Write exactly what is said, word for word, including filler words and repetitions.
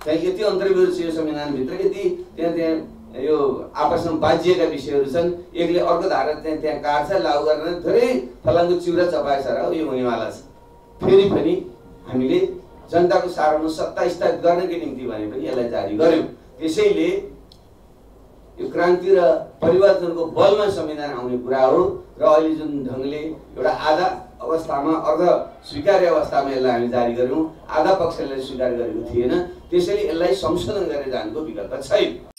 चाहिँ यति अन्तर्विरोध छ यो संविधानभित्र, यति त्यहाँ त्यहाँ यो आपसमा बाजिएका विषयहरू छन्। एकले अर्को धारा त्यहाँ त्यहाँ काट्छ, लागू गरेर धेरै फलाङ्गो चिउरा चपाए छ र यो हुनेवाला छ। फेरि पनि हामीले जनताको सार्वभौम सत्ता स्थापित गर्नकै निम्ति भने पनि यसलाई जारी गर्यौँ। त्यसैले यो क्रान्ति र परिवर्तनको बलमा संविधान आउने कुरा हो र अहिले जुन ढङ्गले एउटा आधा अवस्थामा अर्ध स्वीकार्य अवस्थामा यसलाई हामी जारी गर्यौँ, आधा पक्षले स्वीकार गरेको थिएन। त्यसैले यसलाई संशोधन गरेर जानुको विकल्प छैन।